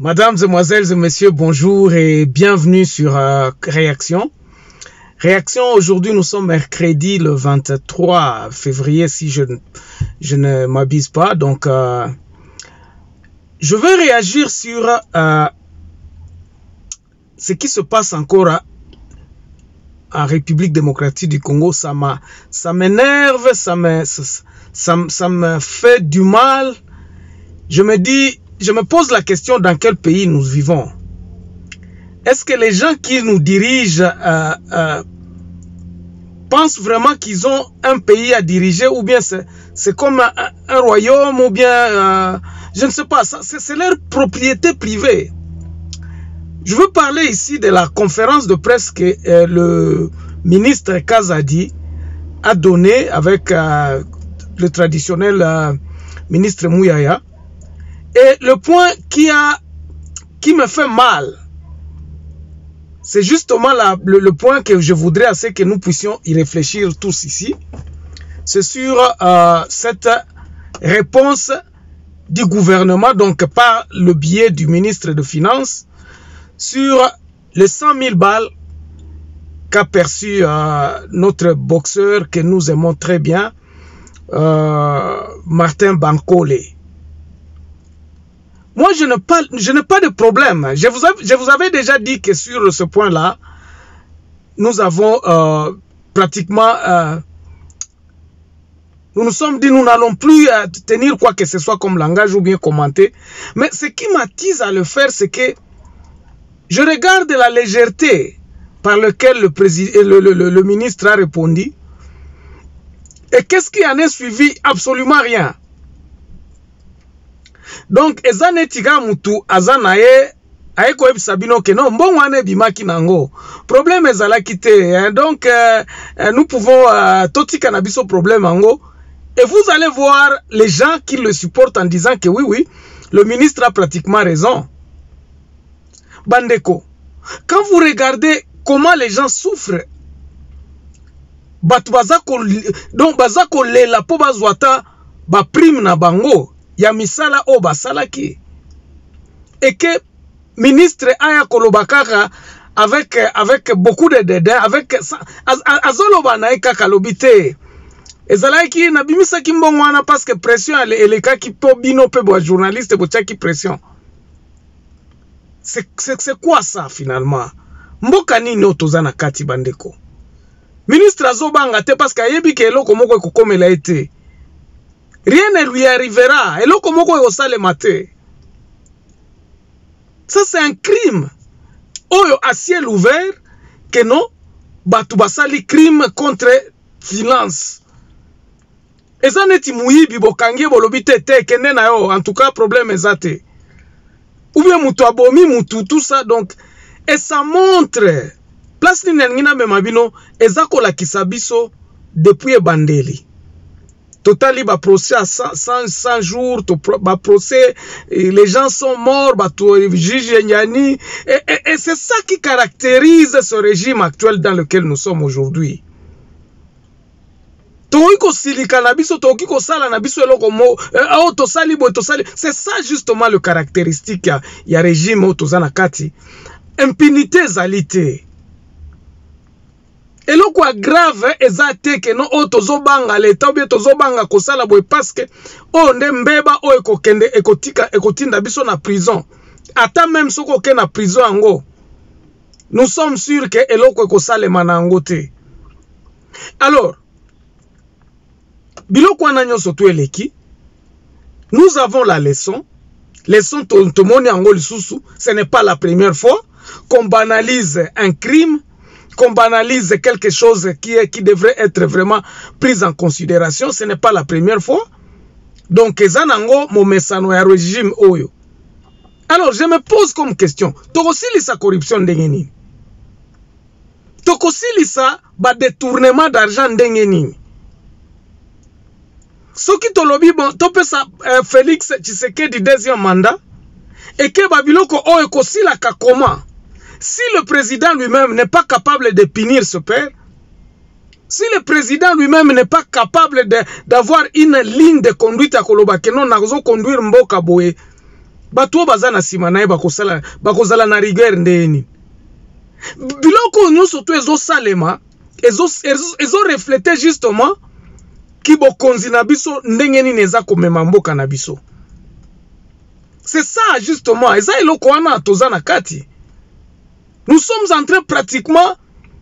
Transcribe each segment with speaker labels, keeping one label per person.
Speaker 1: Mesdames, Mesdemoiselles et Messieurs, bonjour et bienvenue sur Réaction. Réaction, aujourd'hui nous sommes mercredi le 23 février si je ne m'abuse pas. Donc, je vais réagir sur ce qui se passe encore en République démocratique du Congo. Ça m'énerve, ça me fait du mal. Je me pose la question, dans quel pays nous vivons? Est-ce que les gens qui nous dirigent pensent vraiment qu'ils ont un pays à diriger, ou bien c'est comme un royaume, ou bien je ne sais pas, c'est leur propriété privée. Je veux parler ici de la conférence de presse que le ministre Kazadi a donnée avec le traditionnel ministre Mouyaya. Et le point qui me fait mal, c'est justement le point que je voudrais assez que nous puissions y réfléchir tous ici. C'est sur cette réponse du gouvernement, donc par le biais du ministre des Finances, sur les 100 000 balles qu'a perçu notre boxeur que nous aimons très bien, Martin Bankole. Moi, je n'ai pas de problème. Je vous avais déjà dit que sur ce point-là, nous avons pratiquement... nous nous sommes dit, nous n'allons plus tenir quoi que ce soit comme langage ou bien commenter. Mais ce qui m'attise à le faire, c'est que je regarde la légèreté par laquelle le ministre a répondu. Et qu'est-ce qui en est suivi? Absolument rien. Donc, ezane tiga mutu azanaye aeko ebisabino ke non bon wane bimaki nango. Problème ezala kite. Donc, nous pouvons totika nabiso problème ango. Et vous allez voir les gens qui le supportent en disant que oui, le ministre a pratiquement raison. Bandeko, quand vous regardez comment les gens souffrent, donc bazako lela po bazwata ba prime na bango. Ya misala o basalaki, et que ministre aya kolobakaka avec beaucoup de dédain, avec azoloba na ekaka lobite ezalaki na bimisa kimbongwana parce que pression eleka ki po bino pe bo journaliste bo tchaki pression. C'est quoi ça finalement? Mboka nini otozana kati bandeko? Ministre azobanga te parce que ayebi ke eloko moko ekokomela ete. Rien ne lui arrivera. Et là, comment on va le mater? Ça, c'est un crime. Oyo à ciel ouvert, que non, batu basali crime contre finance. Et ça n'est pas bibo kangie bolobite te kende na yo. En tout cas, problème ezate. Ou bien mutu abomi mutu tout ça. Donc, et ça montre. Place ni nengina memabino ezako la kisabiso depuis bandeli. Totali ba procès à 100 jours, ba procès, les gens sont morts, ba juge Nyani, et c'est ça qui caractérise ce régime actuel dans lequel nous sommes aujourd'hui. C'est ça justement le caractéristique il y a régime autozanakati. Impunité zalité. Et le quoi grave ezate que no otozobanga leta ou bien tozobanga kosala boy parce que on ndembeba o ekokende ekotinda biso na prison. Ata même soko ke na prison ango. Nous sommes sûrs que eloko ekosale manango te. Alors biloko ananyo soto eleki. Nous avons la leçon. Leçon tomoni ango lisusu, ce n'est pas la première fois qu'on banalise un crime. Qu'on banalise quelque chose qui devrait être vraiment pris en considération. Ce n'est pas la première fois. Donc, ezanango momesano ya régime oyo. Alors, je me pose comme question. Tokosilisa corruption ndengeni. Tokosilisa ba détournement d'argent ndengeni. Soki tolobi bon, topesa Félix Tshisekedi deuxième mandat. Et que babiloko oyo kosila ka comment? Si le président lui-même n'est pas capable de punir ce père, si le président lui-même n'est pas capable d'avoir une ligne de conduite à Koloba, que non, nazo conduire Mboka Boé, bato baza na sima na ye bakozala na rigueur ndeni biloko nyonso to ezosalema ezoreflete justement ki bokonzi na biso ndenge nini eza komema mboka na biso. C'est ça justement, eza eloko wana toza na kati. Nous sommes en train pratiquement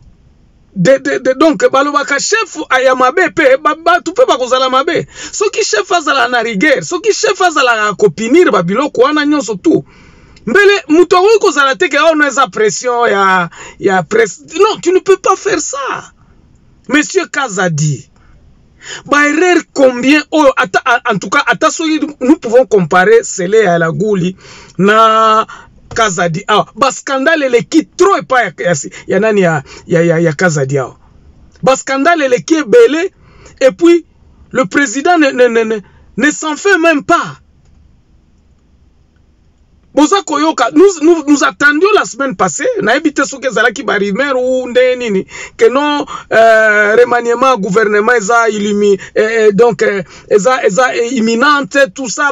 Speaker 1: donc balobaka chef ya mabe pe batu pe bakozala mabe. Soki chef azala na rigueur, soki chef azala kopinir ba biloko wana nyonso tu. Mbele muto oyi kozala te ke on eza pression ya presse. Non, tu ne peux pas faire ça. Monsieur Kazadi. Erreur combien en tout cas nous pouvons comparer celle à la Gouli na Kazadi. Scandale le qui trop et pas ya nani ya Kazadi. Scandale le qui est belé et puis le président ne s'en fait même pas. Nous attendions la semaine passée, na ebité soke zalaki ba rumeur ou ndenini que non remaniement gouvernement eza donc eza imminente tout ça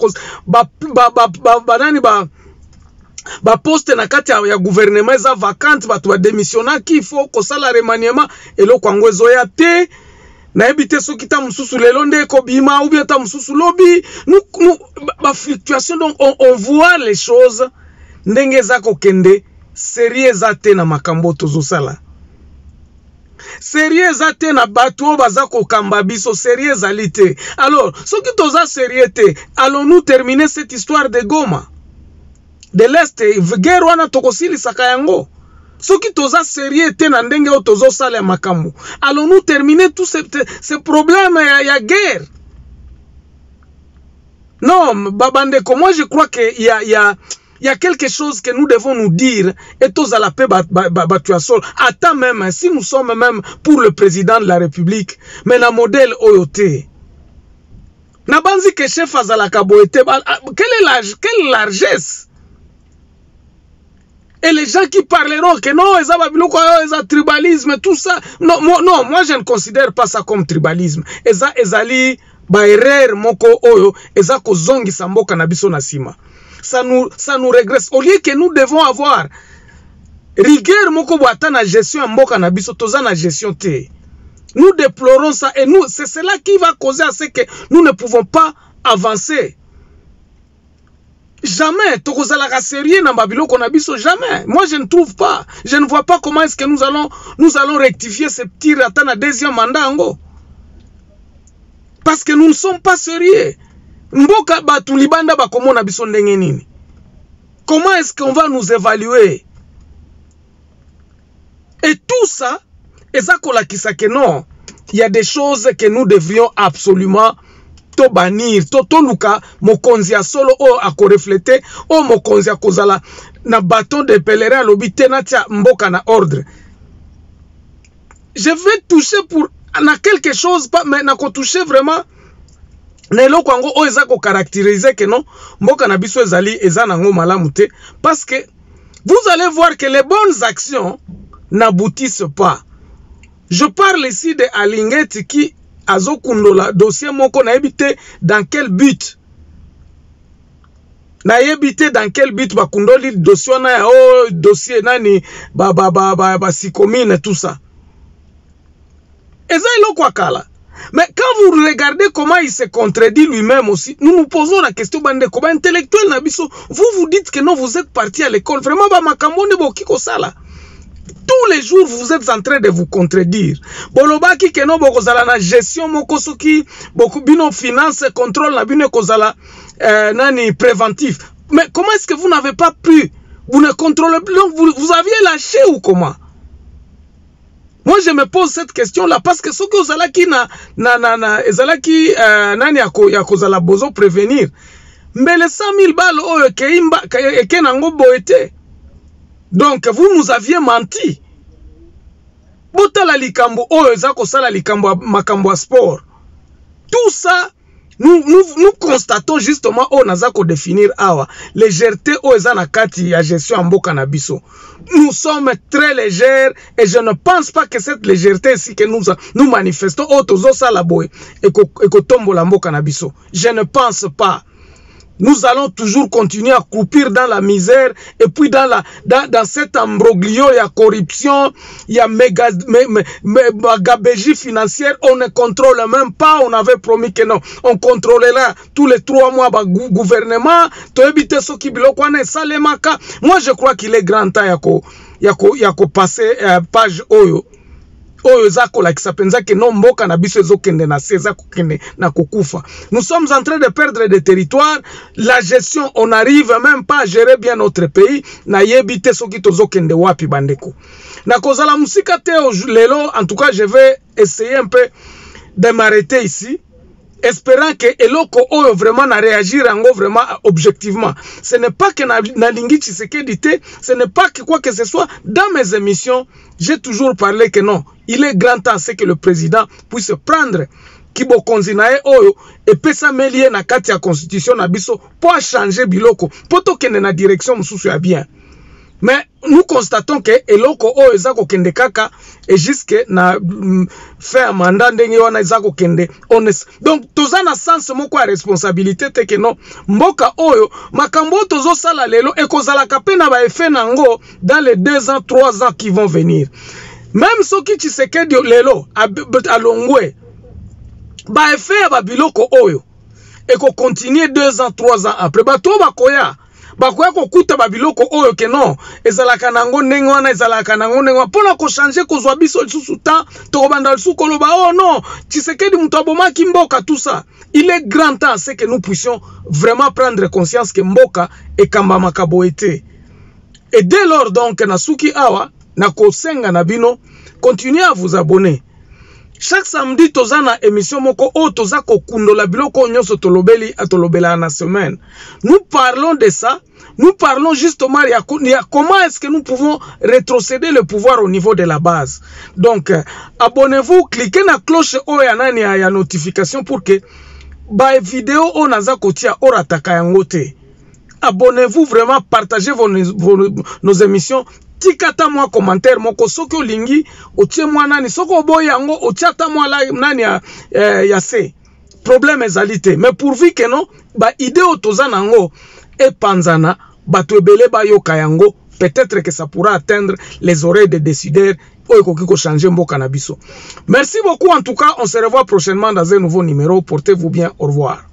Speaker 1: ba poste na kati ya gouvernement eza vacante batu ba démissionna ki faut ko sala remaniement eloko yango ezoya te. Na ebité soki ta mususu lelo nde ko bima ou bien ta mususu lobi nous ba fluctuation. Donc on voit les choses ndenge za ko kende sérieux za te na makambo tozo sala sérieux za te na bato baza ko kamba biso sérieux za lité. Alors soki toza sérieux te, allons-nous terminer cette histoire de Goma de l'Est guerre wana tokosili saka yango. Soki toza sérieux te na ndenge o tozo sala ya makambo, allons-nous terminer tous ces problèmes ya guerre? Non, babandeko, moi je crois que il y a quelque chose que nous devons nous dire et tous à la paix batuasol. Attends même si nous sommes même pour le président de la République, mais la modèle oyote. Na banzi que chef azala kaboete, quelle largesse? Et les gens qui parleront que non, ils ont tribalisme, tout ça. Non, moi je ne considère pas ça comme tribalisme. Ezali ba erreur moko oyo, eza ko zongi samboka na biso na sima. Ça nous régresse. Au lieu que nous devons avoir rigueur moko boata na gestion mboka na biso, toza na gestion te. Nous déplorons ça et nous, c'est cela qui va causer à ce que nous ne pouvons pas avancer. Jamais, tokozala sérieux na babilo konabiso, jamais. Moi je ne trouve pas. Je ne vois pas comment est-ce que nous allons rectifier ce petit ratat na deuxième mandat ango. Parce que nous ne sommes pas sérieux. Mboka batu libanda ba komo na biso ndenge nini. Comment est-ce qu'on va nous évaluer? Et tout ça, ezakola kisake non. Il y a des choses que nous devrions absolument to banir, to luka mokonzi ya solo o ako refléter o mokonzi ya kozala na bâton de pèlerin lobité na tia mboka na ordre. Je vais toucher pour na quelque chose pas mais na ko toucher vraiment na eloko ngo o eza ko caractériser que non mboka na biso ezali eza nango malamu te parce que vous allez voir que les bonnes actions n'aboutissent pas. Je parle ici de Alingeti qui azokundola dossier moko na ebité dans quel but dans quel but bakundoli dossier na ya dossier nani ba sikomine tout ça eza eloko akala. Mais quand vous regardez comment il se contredit lui-même aussi, nous nous posons la question bande ko ba intellectuel na biso, vous dites que non vous êtes parti à l'école vraiment ba makambo ne bokiko sala. Tous les jours, vous êtes en train de vous contredire. Bolobaki ke no bokozala na gestion moko soki beaucoup bino finance contrôle na bino kozala nani préventif. Mais comment est-ce que vous n'avez pas pu? Vous ne contrôlez plus, donc vous aviez lâché ou comment? Moi je me pose cette question là parce que soki ozalaki ezalaki nani ya kozala bozo prévenir. Mbele 100,000 balles oyo ke nango boete. Donc, vous nous aviez menti. Botala likambo, ezako sala likambo makambo sport. Tout ça, nous constatons justement, nazako définir awa. Légèreté, ezana kati ya gestion mboka na biso. Nous sommes très légers et je ne pense pas que cette légèreté ici que nous manifestons, tozo sala boy, eko tombo la mboka na biso. Je ne pense pas. nous allons toujours continuer à croupir dans la misère et puis dans cet imbroglio, il y a corruption, il y a gabégie financière, on ne contrôle même pas, on avait promis que non, on contrôlera tous les 3 mois le gouvernement, moi je crois qu'il est grand temps, yako passer page oyo. Nous sommes en train de perdre des territoires. La gestion, on n'arrive même pas à gérer bien notre pays. En tout cas, je vais essayer un peu de m'arrêter ici, espérant que Eloko Oyo vraiment na réagir vraiment objectivement. Ce n'est pas que Nalingi Tshisekedi, ce n'est pas que quoi que ce soit. Dans mes émissions, j'ai toujours parlé que non, il est grand temps que le président puisse prendre Kibo Konzinae Oyo et pesa melie na kati ya constitution na biso pour changer biloko, pour to kende na direction mususu ya bien. Mais nous constatons que Eloko Oyo ezako kende kaka et jusque na faire mandat ndenge wana ezako kende honest. Donc toza na sens moko ya responsabilité te que non mboka Oyo makambo tozo sala lelo ekozala kape na ba effet nango dans les 2 ans 3 ans qui vont venir. Même soki Tshisekedi lelo alongwe ba effet ba biloko Oyo eko continuer 2 ans 3 ans après bato bakoya bakoya kokuta babiloko oyo ke non ezalaka nango ndenge wana ezalaka nango ndenge mpona ko changer kozwa biso lisusu ta tokobanda lisusu koloba oh non Tshisekedi mutu abomaki mboka tout ça. Il est grand temps c'est que nous puissions vraiment prendre conscience que mboka ekambamaka boye te. Et dès lors donc na suki awa na kosenga na bino continuez à vous abonner. Chaque samedi tozana émission moko o tozako kundola biloko nyonso tolobeli atolobela na semaine. Nous parlons de ça. Nous parlons justement de comment est-ce que nous pouvons rétrocéder le pouvoir au niveau de la base. Donc abonnez-vous, cliquez na cloche oya nani ya notification pour que ba vidéo o naza kotia orataka yango te. Abonnez-vous vraiment, partagez nos émissions. Tikata moi commentaire moko soki olingi otie moi nani soko oboyi yango otiata moi la nani ya se problème ezalité mais pourvu que non ba idée otoza nango e panzana bato ebele ba yoka yango peut-être que ça pourra atteindre les oreilles des décideurs oyo koki ko changer mboka na biso. Merci beaucoup en tout cas, on se revoit prochainement dans un nouveau numéro. Portez-vous bien, au revoir.